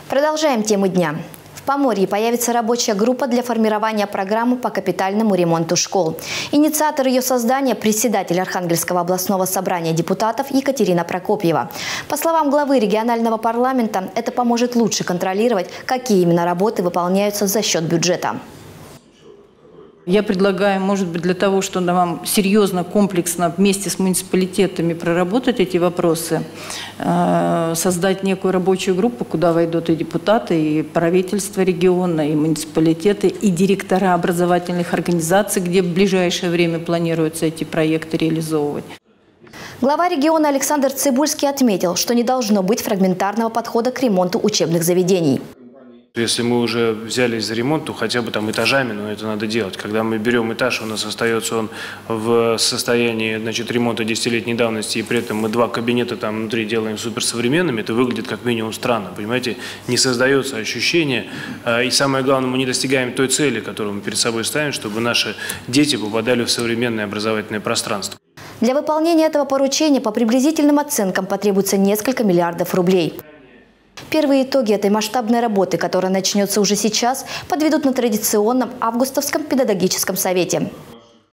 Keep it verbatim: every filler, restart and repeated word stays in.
Продолжаем тему дня. В Поморье появится рабочая группа для формирования программы по капитальному ремонту школ. Инициатор ее создания – председатель Архангельского областного собрания депутатов Екатерина Прокопьева. По словам главы регионального парламента, это поможет лучше контролировать, какие именно работы выполняются за счет бюджета. Я предлагаю, может быть, для того, чтобы нам серьезно, комплексно вместе с муниципалитетами проработать эти вопросы, создать некую рабочую группу, куда войдут и депутаты, и правительство региона, и муниципалитеты, и директора образовательных организаций, где в ближайшее время планируется эти проекты реализовывать. Глава региона Александр Цибульский отметил, что не должно быть фрагментарного подхода к ремонту учебных заведений. Если мы уже взялись за ремонт, то хотя бы там этажами, но это надо делать. Когда мы берем этаж, у нас остается он в состоянии, значит, ремонта десятилетней давности, и при этом мы два кабинета там внутри делаем суперсовременными, это выглядит как минимум странно, понимаете? Не создается ощущение, и самое главное, мы не достигаем той цели, которую мы перед собой ставим, чтобы наши дети попадали в современное образовательное пространство. Для выполнения этого поручения по приблизительным оценкам потребуется несколько миллиардов рублей. Первые итоги этой масштабной работы, которая начнется уже сейчас, подведут на традиционном августовском педагогическом совете.